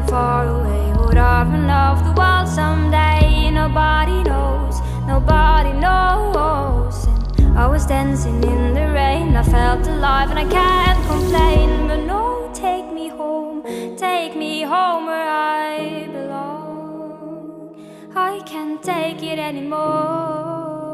far away. Would I run off the world someday? Nobody knows, nobody knows. And I was dancing in the rain, I felt alive and I can't complain. But no, take me home where I belong. I can't take it anymore.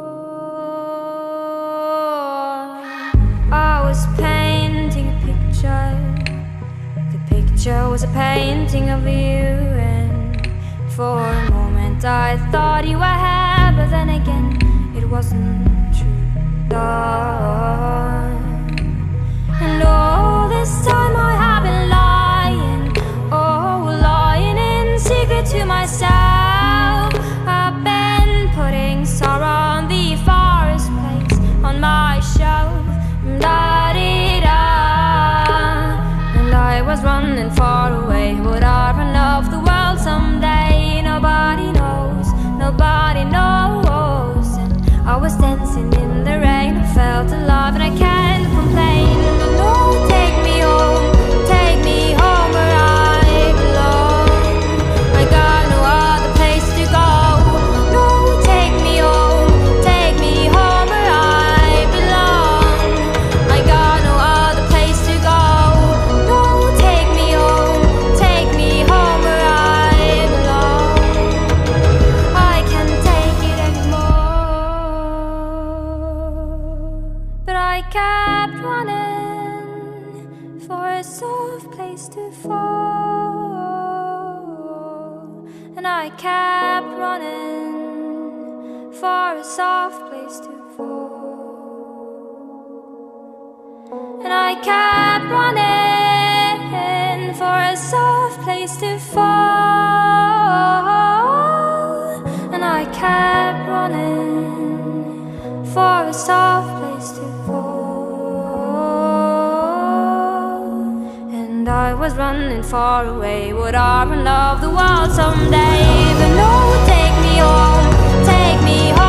I was painting a picture. The picture was a painting of you, and for a moment I thought you were here, but then again it wasn't true. And all this time I have been lying, lying in secret to myself. I've been putting sorrow on the forest place on my shelf. And I was running far away. Would I run off the world someday? Nobody knows, nobody knows. And I was dancing in the rain, I felt alive and I can't complain. But no, take me home where I belong. I got no other place to go. No, take me home where I belong. I got no other place to go. No, take me home where I belong. I can't take it anymore. But I kept running for a soft place to fall. And I kept running for a soft place to fall. And I kept running for a soft place to fall. And I kept running for a soft place to fall. And I was running far away. Would I run off the world someday? But no, take me home